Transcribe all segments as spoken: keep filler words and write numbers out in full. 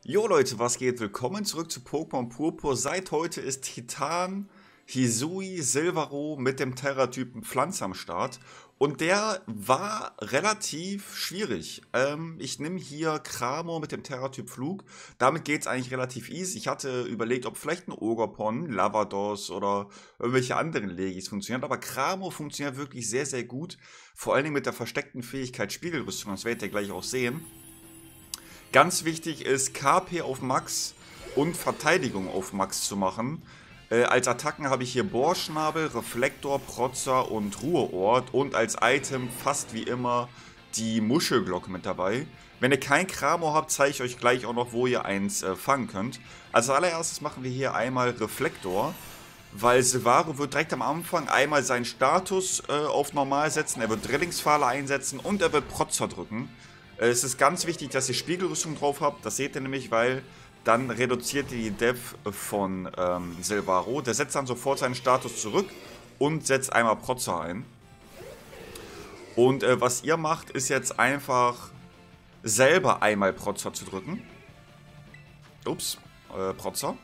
Jo Leute, was geht? Willkommen zurück zu Pokémon Purpur. Seit heute ist Titan Hisui Silvaro mit dem Terra-Typen Pflanze am Start. Und der war relativ schwierig. Ähm, ich nehme hier Cramo mit dem Terra-Typ Flug. Damit geht es eigentlich relativ easy. Ich hatte überlegt, ob vielleicht ein Ogerpon, Lavados oder irgendwelche anderen Legis funktioniert. Aber Cramo funktioniert wirklich sehr, sehr gut. Vor allen Dingen mit der versteckten Fähigkeit Spiegelrüstung. Das werdet ihr gleich auch sehen. Ganz wichtig ist, K P auf Max und Verteidigung auf Max zu machen. Äh, als Attacken habe ich hier Bohrschnabel, Reflektor, Protzer und Ruheort. Und als Item fast wie immer die Muschelglocke mit dabei. Wenn ihr kein Cramo habt, zeige ich euch gleich auch noch, wo ihr eins äh, fangen könnt. Als allererstes machen wir hier einmal Reflektor. Weil Silvaro wird direkt am Anfang einmal seinen Status äh, auf Normal setzen. Er wird Drillingspfeile einsetzen und er wird Protzer drücken. Es ist ganz wichtig, dass ihr Spiegelrüstung drauf habt. Das seht ihr nämlich, weil dann reduziert ihr die Def von ähm, Silvaro. Der setzt dann sofort seinen Status zurück und setzt einmal Protzer ein. Und äh, was ihr macht, ist jetzt einfach selber einmal Protzer zu drücken. Ups, äh, Protzer.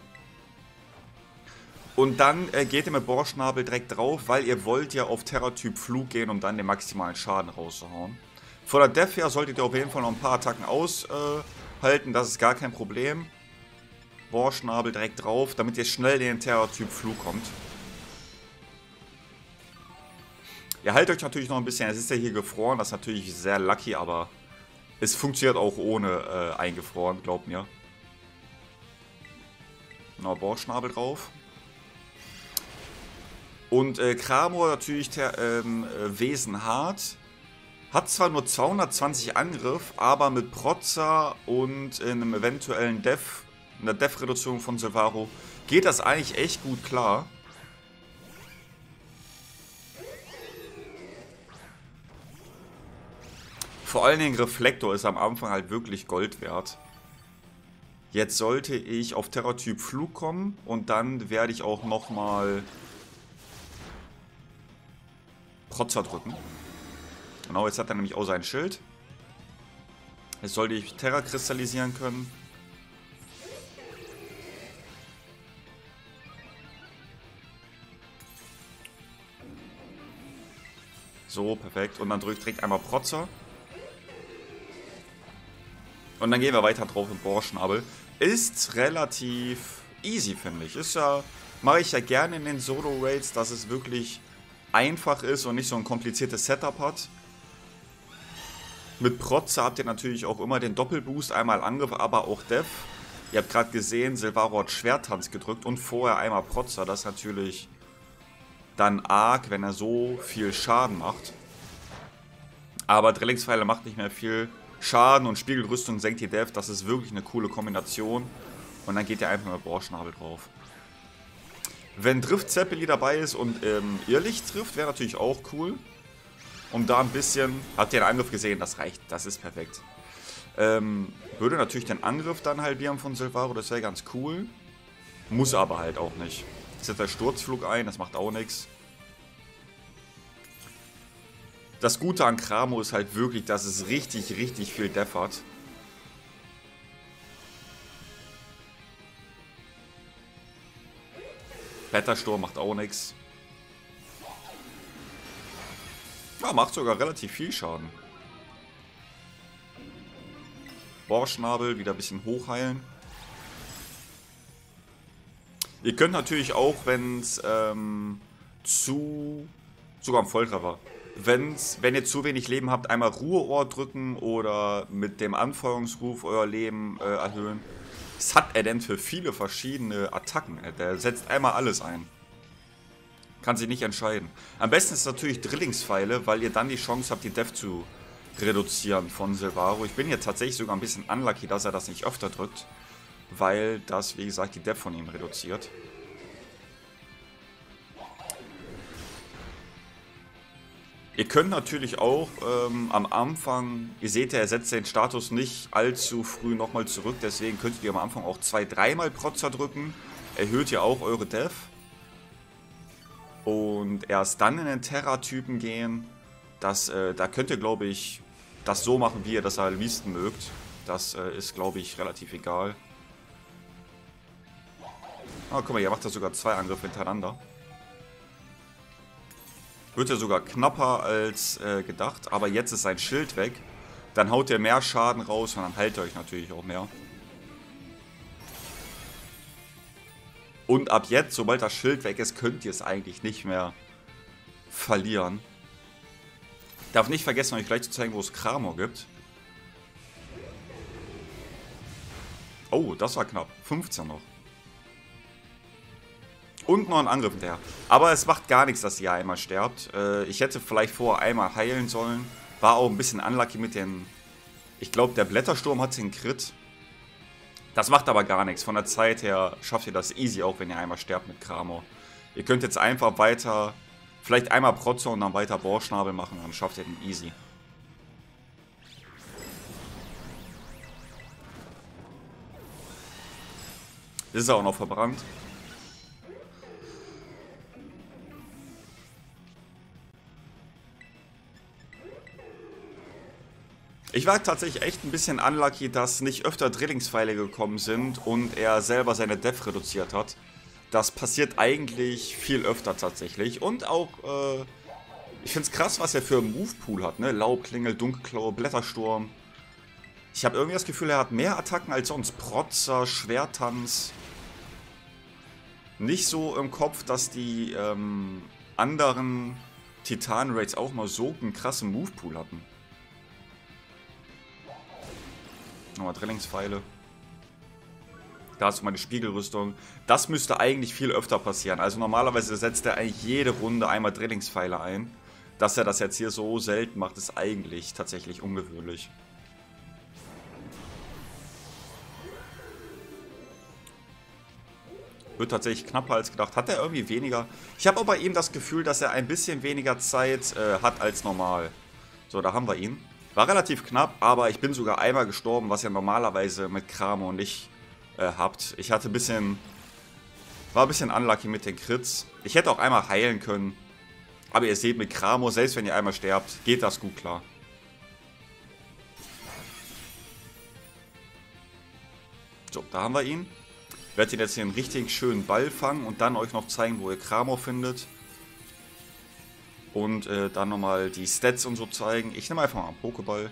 Und dann äh, geht ihr mit Bohrschnabel direkt drauf, weil ihr wollt ja auf Terra-Typ Flug gehen, um dann den maximalen Schaden rauszuhauen. Von der Def her solltet ihr auf jeden Fall noch ein paar Attacken aushalten, äh, das ist gar kein Problem. Bohrschnabel direkt drauf, damit ihr schnell in den Terra-Typ Flug kommt. Ihr haltet euch natürlich noch ein bisschen, es ist ja hier gefroren, das ist natürlich sehr lucky, aber es funktioniert auch ohne äh, eingefroren, glaubt mir. Noch Bohrschnabel drauf. Und äh, Cramo natürlich der, ähm, äh, Wesenhart. Hat zwar nur zweihundertzwanzig Angriff, aber mit Protzer und in einem eventuellen Def, einer Def-Reduzierung von Silvaro, geht das eigentlich echt gut klar. Vor allen Dingen Reflektor ist am Anfang halt wirklich Gold wert. Jetzt sollte ich auf Terra-Typ Flug kommen und dann werde ich auch nochmal Protzer drücken. Genau, jetzt hat er nämlich auch sein Schild. Jetzt sollte ich Terra kristallisieren können. So, perfekt. Und dann drückt direkt einmal Protzer. Und dann gehen wir weiter drauf mit Bohrschnabel. Ist relativ easy, finde ich. Ist ja, mache ich ja gerne in den Solo-Raids, dass es wirklich einfach ist und nicht so ein kompliziertes Setup hat. Mit Protzer habt ihr natürlich auch immer den Doppelboost, einmal Angriff, aber auch Def. Ihr habt gerade gesehen, Silvaro hat Schwerttanz gedrückt und vorher einmal Protzer. Das ist natürlich dann arg, wenn er so viel Schaden macht. Aber Drillingspfeile macht nicht mehr viel Schaden und Spiegelrüstung senkt die Def. Das ist wirklich eine coole Kombination. Und dann geht ihr einfach mit Bohrschnabel drauf. Wenn Drift Zeppeli dabei ist und ähm, Irrlicht trifft, wäre natürlich auch cool. Um da ein bisschen... Habt ihr den Angriff gesehen? Das reicht. Das ist perfekt. Ähm, würde natürlich den Angriff dann halbieren von Silvaro. Das wäre ganz cool. Muss aber halt auch nicht. Setzt der Sturzflug ein. Das macht auch nichts. Das Gute an Cramo ist halt wirklich, dass es richtig, richtig viel Def hat. Wettersturm macht auch nichts. Ja, macht sogar relativ viel Schaden. Bohrschnabel, wieder ein bisschen hochheilen. Ihr könnt natürlich auch, wenn es ähm, zu... Sogar am Volltreffer. Wenn's, wenn ihr zu wenig Leben habt, einmal Ruheort drücken oder mit dem Anfeuerungsruf euer Leben äh, erhöhen. Was hat er denn für viele verschiedene Attacken? Der setzt einmal alles ein. Kann sich nicht entscheiden. Am besten ist natürlich Drillingspfeile, weil ihr dann die Chance habt, die Def zu reduzieren von Silvaro. Ich bin hier tatsächlich sogar ein bisschen unlucky, dass er das nicht öfter drückt, weil das, wie gesagt, die Def von ihm reduziert. Ihr könnt natürlich auch ähm, am Anfang, ihr seht ja, er setzt den Status nicht allzu früh nochmal zurück, deswegen könntet ihr am Anfang auch zwei, dreimal Protzer drücken. Erhöht ihr auch eure Def. Und erst dann in den Terra-Typen gehen. Das, äh, da könnt ihr, glaube ich, das so machen, wie ihr das am liebsten mögt. Das äh, ist, glaube ich, relativ egal. Ah, guck mal, hier macht er sogar zwei Angriffe hintereinander. Wird er sogar knapper als äh, gedacht, aber jetzt ist sein Schild weg. Dann haut er mehr Schaden raus und dann heilt er euch natürlich auch mehr. Und ab jetzt, sobald das Schild weg ist, könnt ihr es eigentlich nicht mehr verlieren. Darf nicht vergessen, euch gleich zu zeigen, wo es Cramor gibt. Oh, das war knapp. fünfzehn noch. Und noch ein Angriff hinterher. Aber es macht gar nichts, dass ihr einmal sterbt. Äh, ich hätte vielleicht vorher einmal heilen sollen. War auch ein bisschen unlucky mit den... Ich glaube, der Blättersturm hat den Crit. Das macht aber gar nichts. Von der Zeit her schafft ihr das easy, auch wenn ihr einmal sterbt mit Cramor. Ihr könnt jetzt einfach weiter... Vielleicht einmal Protzer und dann weiter Bohrschnabel machen. Dann schafft ihr den easy. Ist er auch noch verbrannt. Ich war tatsächlich echt ein bisschen unlucky, dass nicht öfter Drillingspfeile gekommen sind und er selber seine Def reduziert hat. Das passiert eigentlich viel öfter tatsächlich. Und auch, äh, ich finde es krass, was er für einen Move-Pool hat, ne? Laubklingel, Dunkelklaue, Blättersturm. Ich habe irgendwie das Gefühl, er hat mehr Attacken als sonst. Protzer, Schwertanz. Nicht so im Kopf, dass die ähm, anderen Titan-Raids auch mal so einen krassen Move-Pool hatten. Nochmal Drillingspfeile. Da ist meine Spiegelrüstung. Das müsste eigentlich viel öfter passieren. Also normalerweise setzt er eigentlich jede Runde einmal Drillingspfeile ein. Dass er das jetzt hier so selten macht, ist eigentlich tatsächlich ungewöhnlich. Wird tatsächlich knapper als gedacht. Hat er irgendwie weniger... Ich habe aber bei ihm das Gefühl, dass er ein bisschen weniger Zeit äh, hat als normal. So, da haben wir ihn. War relativ knapp, aber ich bin sogar einmal gestorben, was ihr normalerweise mit Cramor nicht äh, habt. Ich hatte ein bisschen... War ein bisschen unlucky mit den Crits. Ich hätte auch einmal heilen können. Aber ihr seht, mit Cramor, selbst wenn ihr einmal sterbt, geht das gut klar. So, da haben wir ihn. Ich werde ihn jetzt hier einen richtig schönen Ball fangen und dann euch noch zeigen, wo ihr Cramor findet. Und äh, dann nochmal die Stats und so zeigen. Ich nehme einfach mal einen Pokéball.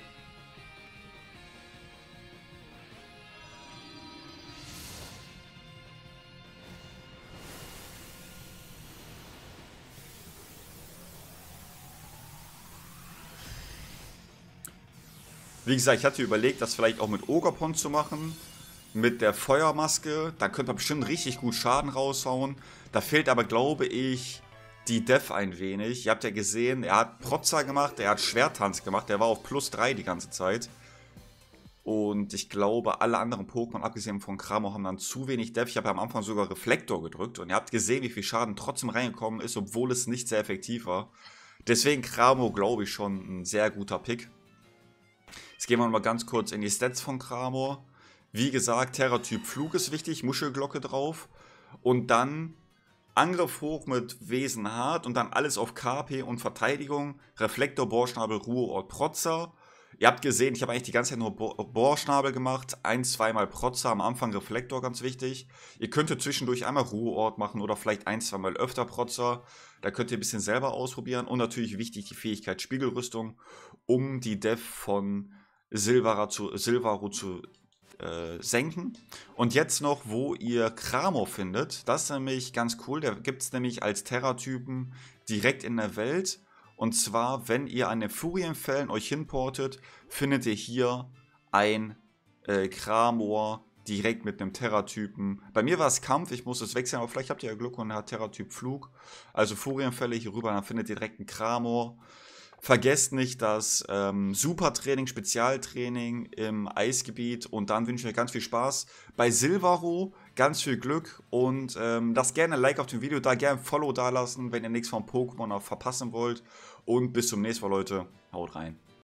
Wie gesagt, ich hatte überlegt, das vielleicht auch mit Ogerpon zu machen. Mit der Feuermaske. Dann könnte man bestimmt richtig gut Schaden raushauen. Da fehlt aber, glaube ich, die Def ein wenig. Ihr habt ja gesehen, er hat Protzer gemacht, er hat Schwertanz gemacht. Der war auf plus drei die ganze Zeit. Und ich glaube, alle anderen Pokémon, abgesehen von Cramor, haben dann zu wenig Def. Ich habe am Anfang sogar Reflektor gedrückt. Und ihr habt gesehen, wie viel Schaden trotzdem reingekommen ist, obwohl es nicht sehr effektiv war. Deswegen Cramor, glaube ich, schon ein sehr guter Pick. Jetzt gehen wir mal ganz kurz in die Stats von Cramor. Wie gesagt, Terra-Typ Flug ist wichtig, Muschelglocke drauf. Und dann Angriff hoch mit Wesen hart und dann alles auf K P und Verteidigung. Reflektor, Bohrschnabel, Ruheort, Protzer. Ihr habt gesehen, ich habe eigentlich die ganze Zeit nur Bohrschnabel gemacht. Ein-, zweimal Protzer, am Anfang Reflektor, ganz wichtig. Ihr könntet zwischendurch einmal Ruheort machen oder vielleicht ein-, zweimal öfter Protzer. Da könnt ihr ein bisschen selber ausprobieren. Und natürlich wichtig die Fähigkeit Spiegelrüstung, um die Def von Silvara zu, Silvaro zu äh, senken. Und jetzt noch, wo ihr Cramor findet. Das ist nämlich ganz cool. Der gibt es nämlich als Terra-Typen direkt in der Welt. Und zwar, wenn ihr an den Furienfällen euch hinportet, findet ihr hier ein äh, Cramor direkt mit einem Terra-Typen. Bei mir war es Kampf, ich muss es wechseln, aber vielleicht habt ihr ja Glück und er hat Terra-Typ Flug. Also Furienfälle hier rüber, dann findet ihr direkt einen Cramor. Vergesst nicht das ähm, Supertraining, Spezialtraining im Eisgebiet und dann wünsche ich euch ganz viel Spaß bei Silvaro, ganz viel Glück und ähm, lasst gerne ein Like auf dem Video da, gerne ein Follow da lassen, wenn ihr nichts vom Pokémon verpassen wollt und bis zum nächsten Mal, Leute, haut rein.